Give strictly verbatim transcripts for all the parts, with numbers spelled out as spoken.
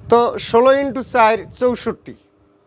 তো ষোলো ইন্টু চার চৌষট্টি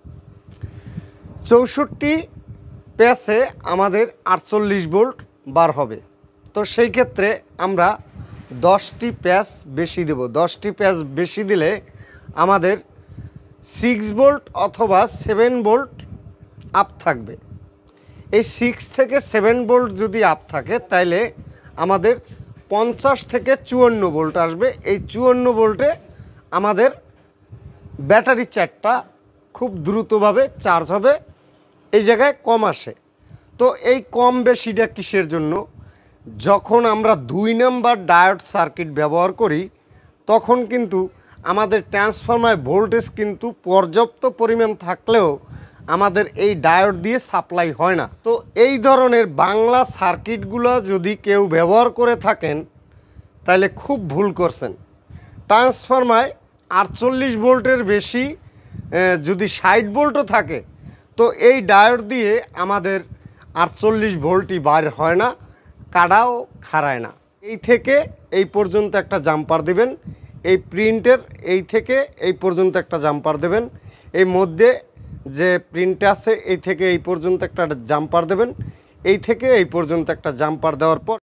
চৌষট্টি প্যাচে আমাদের আটচল্লিশ ভোল্ট বার হবে। তো সেই ক্ষেত্রে আমরা দশটি প্যাচ বেশি দেব। দশটি প্যাচ বেশি দিলে আমাদের সিক্স ভোল্ট অথবা সেভেন ভোল্ট আপ থাকবে। এই সিক্স থেকে সেভেন ভোল্ট যদি আপ থাকে তাইলে আমাদের পঞ্চাশ থেকে চুয়ান্ন ভোল্ট আসবে। এই চুয়ান্ন ভোল্টে আমাদের ব্যাটারি চার্জটা খুব দ্রুতভাবে চার্জ হবে, এই জায়গায় কম আসে। তো এই কম বেশিটা কিসের জন্য? যখন আমরা দুই নাম্বার ডায়োড সার্কিট ব্যবহার করি তখন কিন্তু আমাদের ট্রান্সফরমার ভোল্টেজ কিন্তু পর্যাপ্ত পরিমাণ থাকলেও আমাদের এই ডায়োড দিয়ে সাপ্লাই হয় না। তো এই ধরনের বাংলা সার্কিটগুলো যদি কেউ ব্যবহার করে থাকেন তাহলে খুব ভুল করছেন। ট্রান্সফরমার আটচল্লিশ ভোল্টের বেশি যদি ষাট ভোল্টও থাকে তো এই ডায়োড দিয়ে আমাদের আটচল্লিশ ভোল্টই বার হয় না, কাটাও খাড়ায় না। এই থেকে এই পর্যন্ত একটা জাম্পার দেবেন, এই প্রিন্টের এই থেকে এই পর্যন্ত একটা জাম্পার দেবেন, এই মধ্যে যে প্রিন্ট আছে এই থেকে এই পর্যন্ত একটা জাম্পার দেবেন, এই থেকে এই পর্যন্ত একটা জাম্পার দেওয়ার পর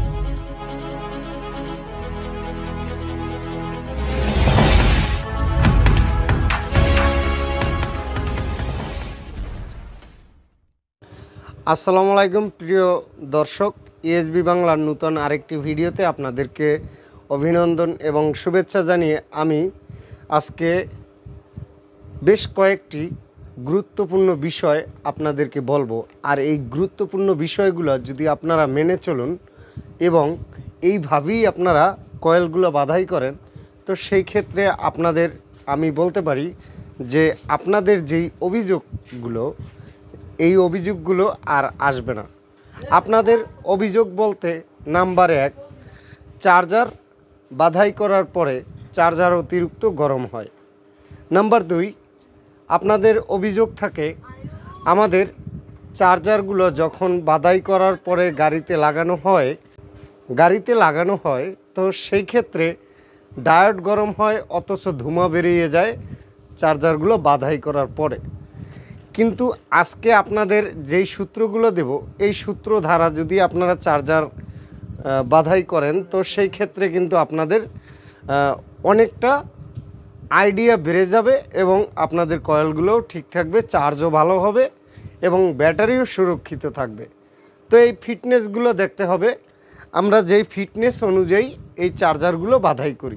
আসসালামু আলাইকুম প্রিয় দর্শক, এসবি বাংলার নতুন আরেকটি ভিডিওতে আপনাদেরকে অভিনন্দন এবং শুভেচ্ছা জানিয়ে আমি আজকে বেশ কয়েকটি গুরুত্বপূর্ণ বিষয় আপনাদেরকে বলবো। আর এই গুরুত্বপূর্ণ বিষয়গুলো যদি আপনারা মেনে চলুন এবং এইভাবেই আপনারা কয়েলগুলো বাধাই করেন তো সেই ক্ষেত্রে আপনাদের আমি বলতে পারি যে আপনাদের যেই অভিযোগগুলো এই অভিযোগগুলো আর আসবে না। আপনাদের অভিযোগ বলতে নাম্বার এক, চার্জার বাধাই করার পরে চার্জার অতিরিক্ত গরম হয়। নাম্বার দুই, আপনাদের অভিযোগ থাকে আমাদের চার্জারগুলো যখন বাধাই করার পরে গাড়িতে লাগানো হয় গাড়িতে লাগানো হয় তো সেই ক্ষেত্রে ডায়োড গরম হয় অথচ ধোঁয়া বেরিয়ে যায় চার্জারগুলো বাধাই করার পরে। কিন্তু আজকে আপনাদের যেই সূত্রগুলো দেব এই সূত্র ধারা যদি আপনারা চার্জার বাধাই করেন তো সেই ক্ষেত্রে কিন্তু আপনাদের অনেকটা আইডিয়া বেড়ে যাবে এবং আপনাদের কয়েলগুলোও ঠিক থাকবে, চার্জও ভালো হবে এবং ব্যাটারিও সুরক্ষিত থাকবে। তো এই ফিটনেসগুলো দেখতে হবে, আমরা যেই ফিটনেস অনুযায়ী এই চার্জারগুলো বাধাই করি।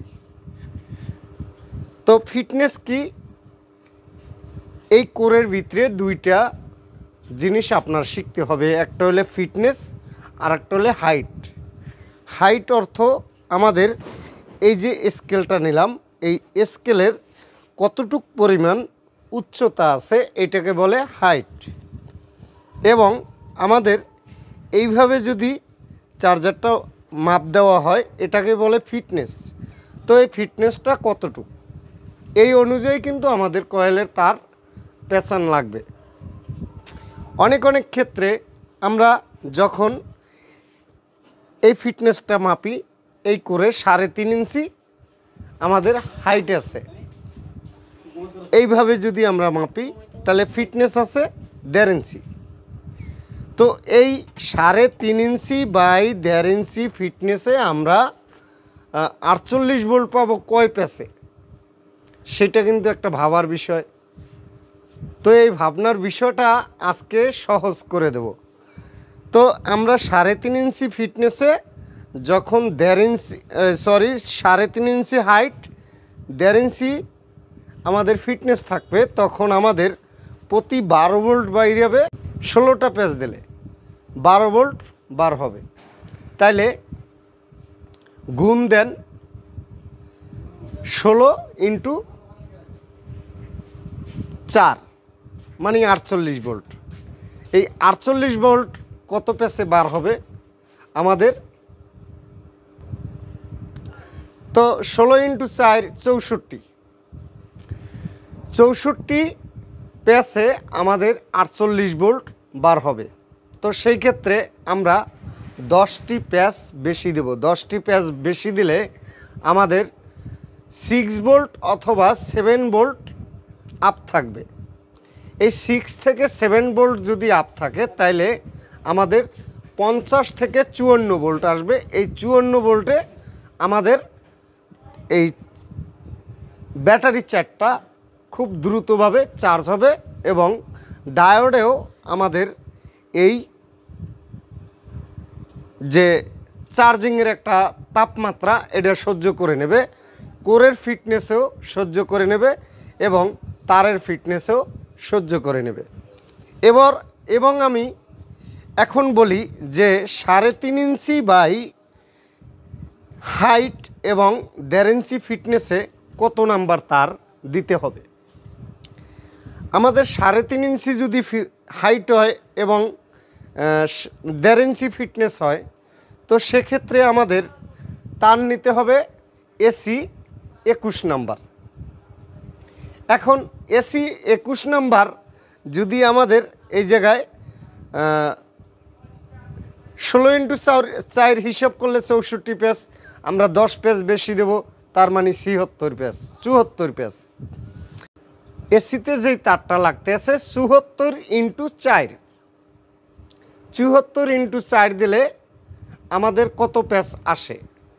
তো ফিটনেস কি? এই কোরের ভিতরে দুইটা জিনিস আপনার শিখতে হবে, একটা হলে ফিটনেস আর একটা হলে হাইট। হাইট অর্থ আমাদের এই যে স্কেলটা নিলাম এই স্কেলের কতটুক পরিমাণ উচ্চতা আছে এটাকে বলে হাইট। এবং আমাদের এইভাবে যদি চার্জারটা মাপ দেওয়া হয় এটাকে বলে ফিটনেস। তো এই ফিটনেসটা কতটুক এই অনুযায়ী কিন্তু আমাদের কয়েলের তার পেঁচান লাগবে। অনেক অনেক ক্ষেত্রে আমরা যখন এই ফিটনেসটা মাপি এই করে সাড়ে তিন ইঞ্চি আমাদের হাইট আছে, এইভাবে যদি আমরা মাপি তাহলে ফিটনেস আছে দেড় ইঞ্চি। তো এই সাড়ে তিন ইঞ্চি বাই দেড় ইঞ্চি ফিটনেসে আমরা আটচল্লিশ ভোল্ট পাবো কয় প্যাচে, সেটা কিন্তু একটা ভাবার বিষয়। তো এই ভাবনার বিষয়টা আজকে সহজ করে দেব। তো আমরা সাড়ে তিন ইঞ্চি ফিটনেসে যখন দেড় ইঞ্চি সরি সাড়ে তিন ইঞ্চি হাইট দেড় ইঞ্চি আমাদের ফিটনেস থাকবে তখন আমাদের প্রতি বারো ভোল্ট বাইরে হবে। ষোলোটা প্যাচ দিলে বারো ভোল্ট বার হবে। তাইলে গুণ দেন ষোলো ইন্টু চার মানে আটচল্লিশ ভোল্ট। এই আটচল্লিশ ভোল্ট কত প্যাচে বার হবে আমাদের? তো ষোলো ইন্টু চার চৌষট্টি চৌষট্টি প্যাচে আমাদের আটচল্লিশ ভোল্ট বার হবে। তো সেই ক্ষেত্রে আমরা দশটি প্যাচ বেশি দেব। দশটি প্যাচ বেশি দিলে আমাদের সিক্স ভোল্ট অথবা সেভেন ভোল্ট আপ থাকবে। এই সিক্স থেকে সেভেন ভোল্ট যদি আপ থাকে তাইলে আমাদের পঞ্চাশ থেকে চুয়ান্ন ভোল্ট আসবে। এই চুয়ান্ন ভোল্টে আমাদের এই ব্যাটারি চার্জটা খুব দ্রুতভাবে চার্জ হবে এবং ডায়োডেও আমাদের এই যে চার্জিংয়ের একটা তাপমাত্রা এটা সহ্য করে নেবে, কোরের ফিটনেসেও সহ্য করে নেবে এবং তারের ফিটনেসেও সহ্য করে নেবে। এবার এবং আমি এখন বলি যে সাড়ে তিন ইঞ্চি বাই হাইট এবং দেড় ইঞ্চি ফিটনেসে কত নাম্বার তার দিতে হবে। আমাদের সাড়ে তিন ইঞ্চি যদি হাইট হয় এবং দেড় ইঞ্চি ফিটনেস হয় তো সেক্ষেত্রে আমাদের তার নিতে হবে এসি একুশ নাম্বার। এখন এসি একুশ নাম্বার যদি আমাদের এই জায়গায় ষোলো ইন্টু চার চার হিসাব করলে চৌষট্টি পেজ, আমরা দশ পেজ বেশি দেব, তার মানে ছিহত্তর পেজ, চুয়াত্তর পেজ। এসিতে যেই তারটা লাগতে আছে চুয়াত্তর ইন্টু চার, চুয়াত্তর ইন্টু চার দিলে আমাদের কত পেজ আসে?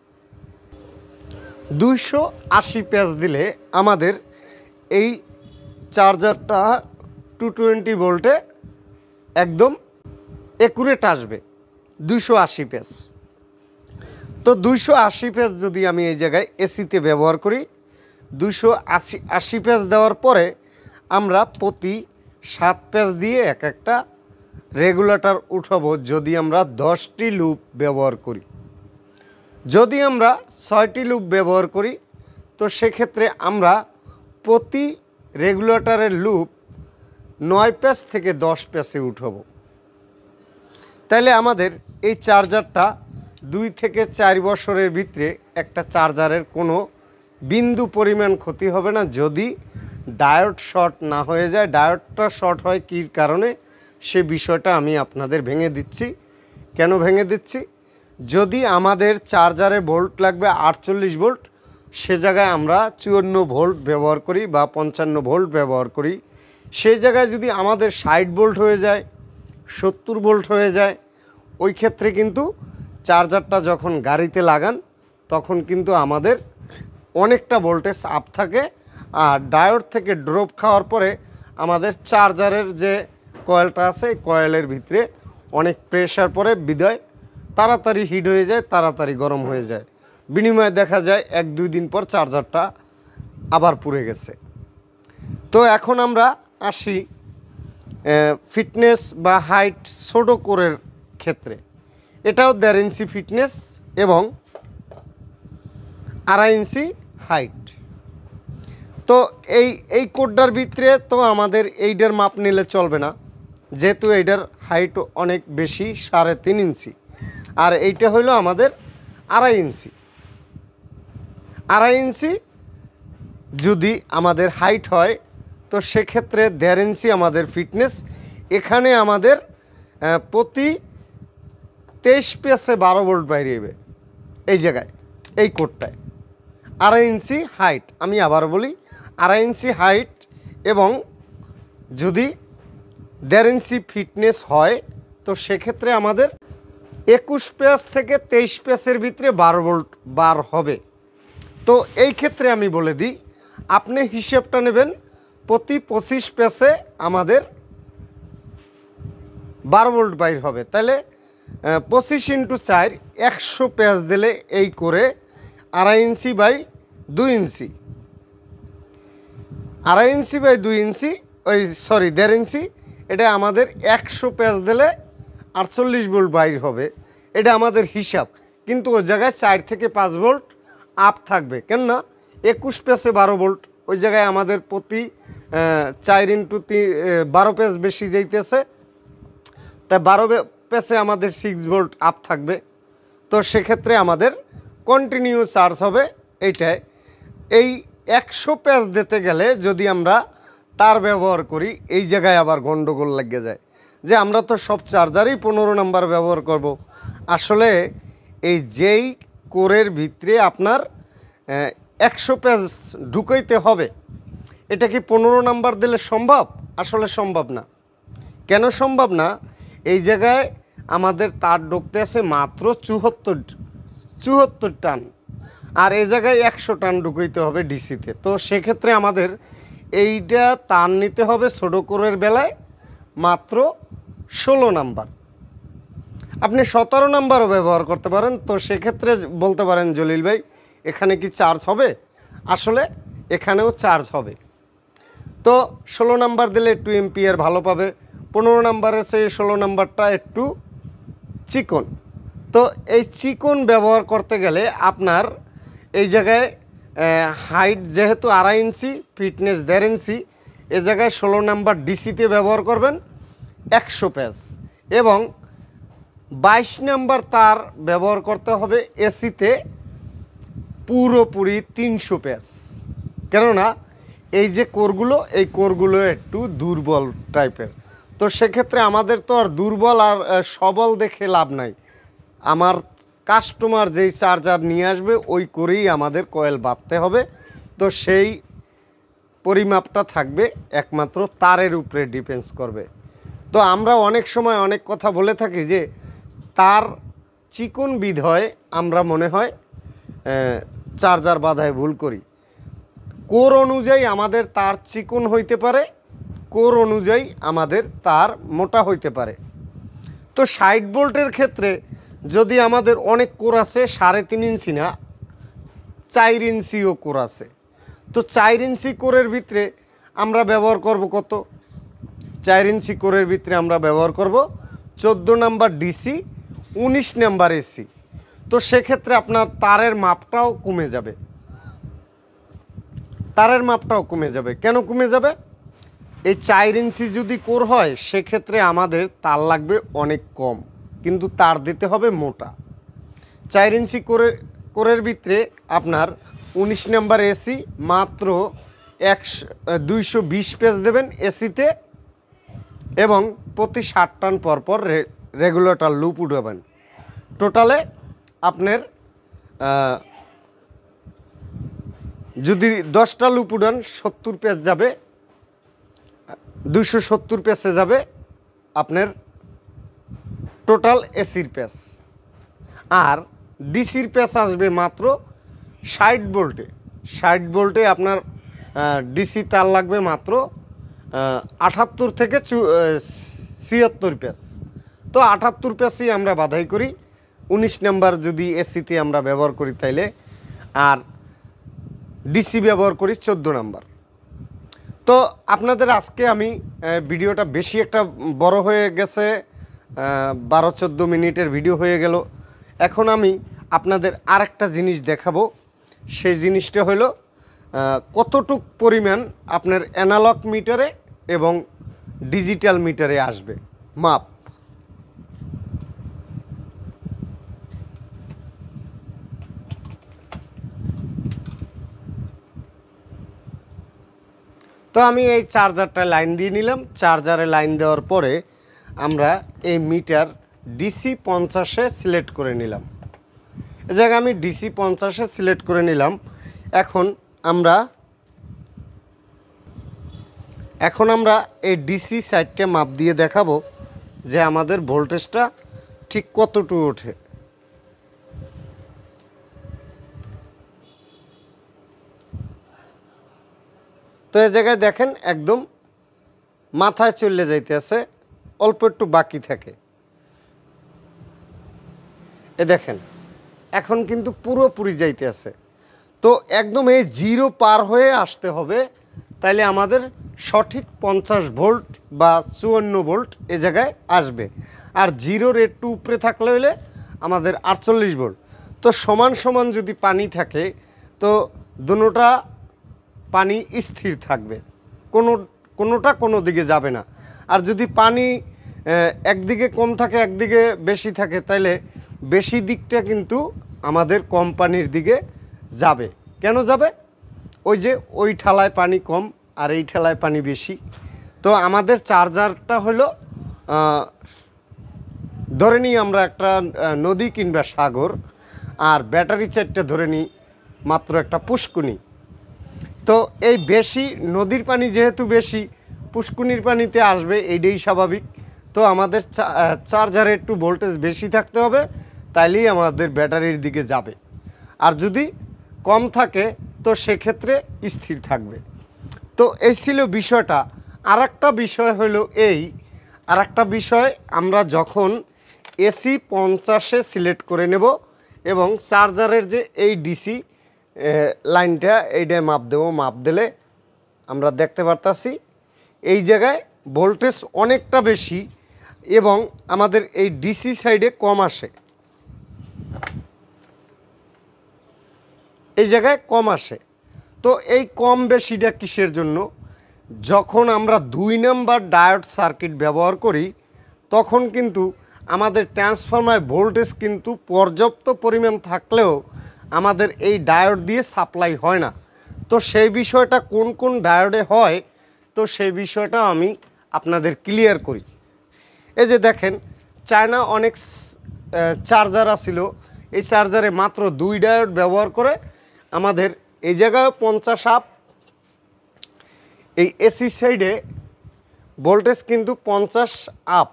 দুইশো আশি পেজ দিলে আমাদের এই চার্জারটা টু টোয়েন্টি ভোল্টে একদম একুরেট আসবে, দুইশো আশি পেজ। তো দুইশো আশি পেজ যদি আমি এই জায়গায় এসিতে ব্যবহার করি, দুইশো আশি আশি পেজ দেওয়ার পরে আমরা প্রতি সাত পেজ দিয়ে এক একটা রেগুলেটর উঠাবো যদি আমরা দশটি লুপ ব্যবহার করি। যদি আমরা ছয়টি লুপ ব্যবহার করি তো সেক্ষেত্রে আমরা প্রতি রেগুলেটরের লুপ নয় পেজ থেকে দশ পেজে উঠাবো। তাহলে আমাদের এই চার্জারটা দুই থেকে চার বছরের ভিতরে একটা চার্জারের কোনো বিন্দু পরিমাণ ক্ষতি হবে না যদি ডায়োড শর্ট না হয়ে যায়। ডায়োডটা শর্ট হয় কী কারণে সে বিষয়টা আমি আপনাদের ভেঙে দিচ্ছি। কেন ভেঙে দিচ্ছি? যদি আমাদের চার্জারে ভোল্ট লাগবে আটচল্লিশ ভোল্ট, সে জায়গায় আমরা চুয়ান্ন ভোল্ট ব্যবহার করি বা পঞ্চান্ন ভোল্ট ব্যবহার করি, সেই জায়গায় যদি আমাদের ষাট ভোল্ট হয়ে যায়, সত্তর ভোল্ট হয়ে যায়, ওই ক্ষেত্রে কিন্তু চার্জারটা যখন গাড়িতে লাগান তখন কিন্তু আমাদের অনেকটা ভোল্টেজ আপ থাকে। আর ডায়োড থেকে ড্রপ খাওয়ার পরে আমাদের চার্জারের যে কয়েলটা আছে এই কয়েলের ভিতরে অনেক প্রেশার পড়ে, বিদায় তাড়াতাড়ি হিট হয়ে যায়, তাড়াতাড়ি গরম হয়ে যায়। বিনিময়ে দেখা যায় এক দুই দিন পর চার্জারটা আবার পুড়ে গেছে। তো এখন আমরা আসি ফিটনেস বা হাইট ছোট কোরের ক্ষেত্রে। এটাও দেড় ইঞ্চি ফিটনেস এবং আড়াই ইঞ্চি হাইট। তো এই এই কোডটার ভিতরে তো আমাদের এইটার মাপ নিলে চলবে না, যেহেতু এইটার হাইট অনেক বেশি, সাড়ে তিন ইঞ্চি, আর এইটা হইল আমাদের আড়াই ইঞ্চি। আড়াই ইঞ্চি যদি আমাদের হাইট হয় তো সেক্ষেত্রে দেড় ইঞ্চি আমাদের ফিটনেস। এখানে আমাদের প্রতি তেইশ পেসে বারো ভোল্ট বাইরে যাবে এই জায়গায়, এই কোডটায়। আড়াই ইঞ্চি হাইট, আমি আবার বলি আড়াই ইঞ্চি হাইট এবং যদি দেড় ইঞ্চি ফিটনেস হয় তো সেক্ষেত্রে আমাদের একুশ পেস থেকে তেইশ পেসের ভিতরে বারো ভোল্ট বার হবে। তো এই ক্ষেত্রে আমি বলে দিই, আপনি হিসেবটা নেবেন প্রতি পঁচিশ পেসে আমাদের বারো ভোল্ট বাইর হবে। তাহলে পঁচিশ ইন্টু চার একশো পেস দিলে এই করে আড়াই ইঞ্চি বাই দুই ইঞ্চি, আড়াই ইঞ্চি বাই দুই ইঞ্চি ওই সরি দেড় ইঞ্চি, এটা আমাদের একশো পেস দিলে আটচল্লিশ ভোল্ট বাইর হবে। এটা আমাদের হিসাব, কিন্তু ওই জায়গায় চার থেকে পাঁচ ভোল্ট আপ থাকবে। কেননা একুশ পেসে বারো ভোল্ট, ওই জায়গায় আমাদের প্রতি চার ইন্টু তিন বারো পেস বেশি যাইতেছে, তাই বারো পেসে আমাদের সিক্স ভোল্ট আপ থাকবে। তো সেক্ষেত্রে আমাদের কন্টিনিউ চার্জ হবে এইটাই। এই একশো পেস দিতে গেলে যদি আমরা তার ব্যবহার করি, এই জায়গায় আবার গন্ডগোল লেগে যায় যে আমরা তো সব চার্জারই পনেরো নাম্বার ব্যবহার করব। আসলে এই যেই কোরের ভিতরে আপনার একশো পেজ ঢুকাইতে হবে, এটা কি পনেরো নাম্বার দিলে সম্ভব? আসলে সম্ভব না। কেন সম্ভব না? এই জায়গায় আমাদের তার ঢুকতে আছে মাত্র চুয়াত্তর চুয়াত্তর টান, আর এই জায়গায় একশো টান ঢুকাইতে হবে ডিসিতে। তো সেক্ষেত্রে আমাদের এইটা তার নিতে হবে ছোটো কোরের বেলায় মাত্র ষোলো নাম্বার। আপনি সতেরো নাম্বারও ব্যবহার করতে পারেন। তো সেক্ষেত্রে বলতে পারেন জলিল ভাই এখানে কি চার্জ হবে? আসলে এখানেও চার্জ হবে। তো ষোলো নাম্বার দিলে একটু এম্পিয়ার ভালো পাবে, পনেরো নাম্বারের চেয়ে ষোলো নাম্বারটা একটু চিকন। তো এই চিকন ব্যবহার করতে গেলে আপনার এই জায়গায় হাইট যেহেতু আড়াই ইঞ্চি, ফিটনেস দেড় ইঞ্চি, এ জায়গায় ষোলো নাম্বার ডিসিতে ব্যবহার করবেন একশো পেজ, এবং বাইশ নাম্বার তার ব্যবহার করতে হবে এসিতে পুরোপুরি তিনশো পেজ। কেননা এই যে কোরগুলো, এই কোরগুলো একটু দুর্বল টাইপের। তো সেক্ষেত্রে আমাদের তো আর দুর্বল আর সবল দেখে লাভ নাই। আমার কাস্টমার যেই চার্জার নিয়ে আসবে ওই করেই আমাদের কয়েল বাঁধতে হবে। তো সেই পরিমাপটা থাকবে একমাত্র তারের উপরে ডিপেন্ডস করবে। তো আমরা অনেক সময় অনেক কথা বলে থাকি যে তার চিকন বিধয় আমরা মনে হয় চার্জার বাঁধায় ভুল করি। কোর অনুযায়ী আমাদের তার চিকন হইতে পারে, কোর অনুযায়ী আমাদের তার মোটা হইতে পারে। তো ষাট ভোল্টের ক্ষেত্রে যদি আমাদের অনেক কোর আছে, সাড়ে তিন ইঞ্চি না চার ইঞ্চিও কোর আছে, তো চার ইঞ্চি কোরের ভিতরে আমরা ব্যবহার করব কত? চার ইঞ্চি কোরের ভিতরে আমরা ব্যবহার করব চোদ্দো নাম্বার ডিসি, উনিশ নাম্বার এসি। তো সেক্ষেত্রে আপনার তারের মাপটাও কমে যাবে, তারের মাপটাও কমে যাবে। কেন কমে যাবে? এই চার ইঞ্চি যদি কোর হয় সেক্ষেত্রে আমাদের তার লাগবে অনেক কম, কিন্তু তার দিতে হবে মোটা। চার ইঞ্চি কোরের কোরের ভিতরে আপনার উনিশ নাম্বার এসি মাত্র একশো দুইশো বিশ পেজ দেবেন এসিতে, এবং প্রতি ষাট টান পরপর রেগুলেটর লুপ উঠাবেন। টোটালে আপনার যদি দশটা লুপ উঠান সত্তর পেজ যাবে, দুইশো সত্তর পেজে যাবে আপনার টোটাল এসির পেজ। আর ডিসির পেজ আসবে মাত্র ষাট ভোল্টে। ষাট ভোল্টে আপনার ডিসি তার লাগবে মাত্র আটাত্তর থেকে ছিয়াত্তর পেজ। তো আটাত্তর পেজই আমরা বাধাই করি, উনিশ নাম্বার যদি এসিতে আমরা ব্যবহার করি তাইলে, আর ডিসি ব্যবহার করি চোদ্দো নাম্বার। তো আপনাদের আজকে আমি ভিডিওটা বেশি একটা বড় হয়ে গেছে, বারো চোদ্দো মিনিটের ভিডিও হয়ে গেল। এখন আমি আপনাদের আরেকটা জিনিস দেখাবো। সেই জিনিসটা হলো কতটুক পরিমাণ আপনার অ্যানালগ মিটারে এবং ডিজিটাল মিটারে আসবে মাপ। তো আমি এই চার্জারটা লাইন দিয়ে নিলাম। চার্জারে লাইন দেওয়ার পরে আমরা এই মিটার ডিসি পঞ্চাশে সিলেক্ট করে নিলাম। এ জায়গায় আমি ডিসি পঞ্চাশে সিলেক্ট করে নিলাম। এখন আমরা এখন আমরা এই ডিসি সাইডটা মাপ দিয়ে দেখাবো যে আমাদের ভোল্টেজটা ঠিক কতটুকু ওঠে। তো এই জায়গায় দেখেন একদম মাথায় চলে যাইতে আছে, অল্প একটু বাকি থাকে। এ দেখেন এখন কিন্তু পুরোপুরি যাইতে আছে। তো একদম এই জিরো পার হয়ে আসতে হবে, তাইলে আমাদের সঠিক পঞ্চাশ ভোল্ট বা চুয়ান্ন ভোল্ট এ জায়গায় আসবে। আর জিরোর একটু উপরে থাকলে হলে আমাদের আটচল্লিশ ভোল্ট। তো সমান সমান যদি পানি থাকে তো দুটোটা পানি স্থির থাকবে, কোনো কোনোটা কোনো দিকে যাবে না। আর যদি পানি একদিকে কম থাকে একদিকে বেশি থাকে তাহলে বেশি দিকটা কিন্তু আমাদের কোম্পানির দিকে যাবে। কেন যাবে? ওই যে ওই ঠালায় পানি কম আর এই ঠালায় পানি বেশি। তো আমাদের চার্জারটা হলো ধরে নিই আমরা একটা নদী কিংবা সাগর, আর ব্যাটারি চারটে ধরে নিই মাত্র একটা পুষ্কুনি। তো এই বেশি নদীর পানি যেহেতু বেশি, পুষ্কুনির পানিতে আসবে, এইটাই স্বাভাবিক। তো আমাদের চার্জারে একটু ভোল্টেজ বেশি থাকতে হবে, তাইলেই আমাদের ব্যাটারির দিকে যাবে। আর যদি কম থাকে তো সেক্ষেত্রে স্থির থাকবে। তো এই ছিল বিষয়টা। আর একটা বিষয় হলো এই, আর একটা বিষয়, আমরা যখন এসি পঞ্চাশে সিলেক্ট করে নেব এবং চার্জারের যে এই ডিসি লাইনটা এইটায় মাপ দেবো, মাপ দিলে আমরা দেখতে পারতাছি এই জায়গায় ভোল্টেজ অনেকটা বেশি এবং আমাদের এই ডিসি সাইডে কম আসে, এই জায়গায় কম আসে। তো এই কম বেশিটা কিসের জন্য? যখন আমরা দুই নাম্বার ডায়োড সার্কিট ব্যবহার করি তখন কিন্তু আমাদের ট্রান্সফরমার ভোল্টেজ কিন্তু পর্যাপ্ত পরিমাণ থাকলেও আমাদের এই ডায়োড দিয়ে সাপ্লাই হয় না। তো সেই বিষয়টা কোন কোন ডায়োডে হয়, তো সেই বিষয়টা আমি আপনাদের ক্লিয়ার করি। এই যে দেখেন, চায়না অনেক চার্জার আছিল, এই চার্জারে মাত্র দুই ডায়োড ব্যবহার করে আমাদের এই জায়গায় পঞ্চাশ আপ, এই এসি সাইডে ভোল্টেজ কিন্তু পঞ্চাশ আপ,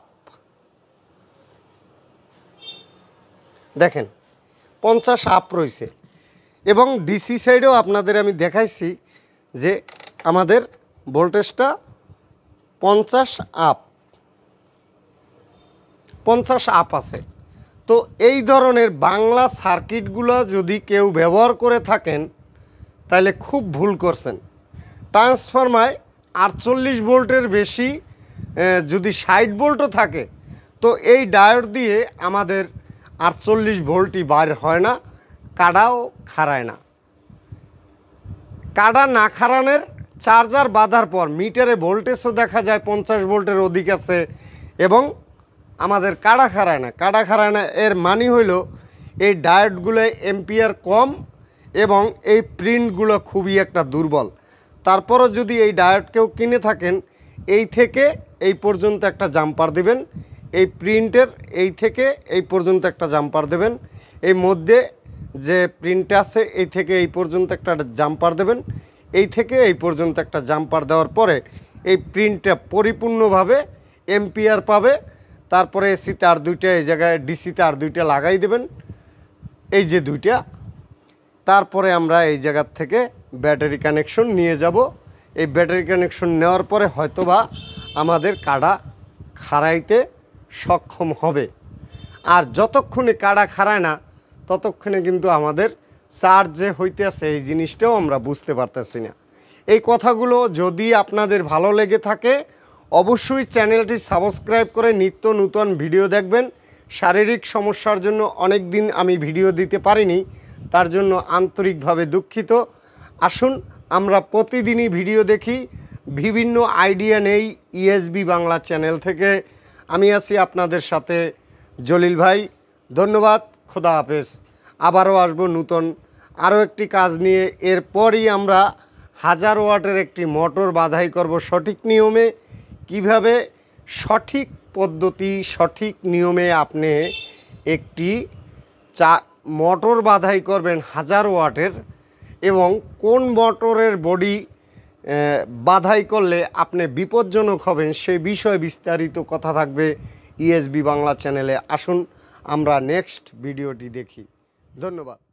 দেখেন পঞ্চাশ আপ রয়েছে। এবং ডিসি সাইডেও আপনাদের আমি দেখাইছি যে আমাদের ভোল্টেজটা পঞ্চাশ আপ, পঞ্চাশ আপ আছে। তো এই ধরনের বাংলা সার্কিটগুলো যদি কেউ ব্যবহার করে থাকেন তাহলে খুব ভুল করছেন। ট্রান্সফরমায় আটচল্লিশ ভোল্টের বেশি যদি ষাট ভোল্টও থাকে তো এই ডায়োড দিয়ে আমাদের আটচল্লিশ ভোল্টই বার হয় না, কাডাও খাড়ায় না। কাডা না খাড়ানোর চার্জার বাঁধার পর মিটারে ভোল্টেজও দেখা যায় পঞ্চাশ ভোল্টের অধিক আছে এবং আমাদের কাডা খাড়ায় না। কাডা খাড়ায় না এর মানে হইল এই ডায়োডগুলো এম্পিয়ার কম এবং এই প্রিন্টগুলো খুবই একটা দুর্বল। তারপরও যদি এই ডায়োড কেউ কিনে থাকেন, এই থেকে এই পর্যন্ত একটা জাম্পার দেবেন, এই প্রিন্টের এই থেকে এই পর্যন্ত একটা জাম্পার দেবেন, এই মধ্যে যে প্রিন্ট আছে এই থেকে এই পর্যন্ত একটা জাম্পার দেবেন, এই থেকে এই পর্যন্ত একটা জাম্পার দেওয়ার পরে এই প্রিন্টটা পরিপূর্ণভাবে এম্পিয়ার পাবে। তারপরে এসিতে আর দুইটা, এই জায়গায় ডিসিতে আর দুইটা লাগাই দেবেন, এই যে দুইটা। তারপরে আমরা এই জায়গার থেকে ব্যাটারি কানেকশন নিয়ে যাব। এই ব্যাটারি কানেকশন নেওয়ার পরে হয়তোবা আমাদের কাডা খাড়াইতে সক্ষম হবে। আর যতক্ষণে কাডা খাড়ায় না ততক্ষণে কিন্তু আমাদের চার্জ যে হইতে আছে এই জিনিসটাও আমরা বুঝতে পারতেছি না। এই কথাগুলো যদি আপনাদের ভালো লেগে থাকে অবশ্যই চ্যানেলটি সাবস্ক্রাইব করে নিত্য নূতন ভিডিও দেখবেন। শারীরিক সমস্যার জন্য অনেক দিন আমি ভিডিও দিতে পারিনি, তার জন্য আন্তরিকভাবে দুঃখিত। আসুন আমরা প্রতিদিনই ভিডিও দেখি, বিভিন্ন আইডিয়া নেই এসবি বাংলা চ্যানেল থেকে। আমি আছি আপনাদের সাথে জলিল ভাই। ধন্যবাদ, খোদা হাফেজ। আবারও আসবো নূতন আরও একটি কাজ নিয়ে। এরপরই আমরা হাজার ওয়াটের একটি মোটর বাধাই করব সঠিক নিয়মে। কিভাবে সঠিক পদ্ধতি, সঠিক নিয়মে আপনি একটি চা মোটর বাধাই করবেন হাজার ওয়াটের, এবং কোন মোটরের বডি বাধাই করলে আপনি বিপজ্জনক হবেন সেই বিষয়ে বিস্তারিত কথা থাকবে এসবি বাংলা চ্যানেলে। আসুন আমরা নেক্সট ভিডিওটি দেখি। ধন্যবাদ।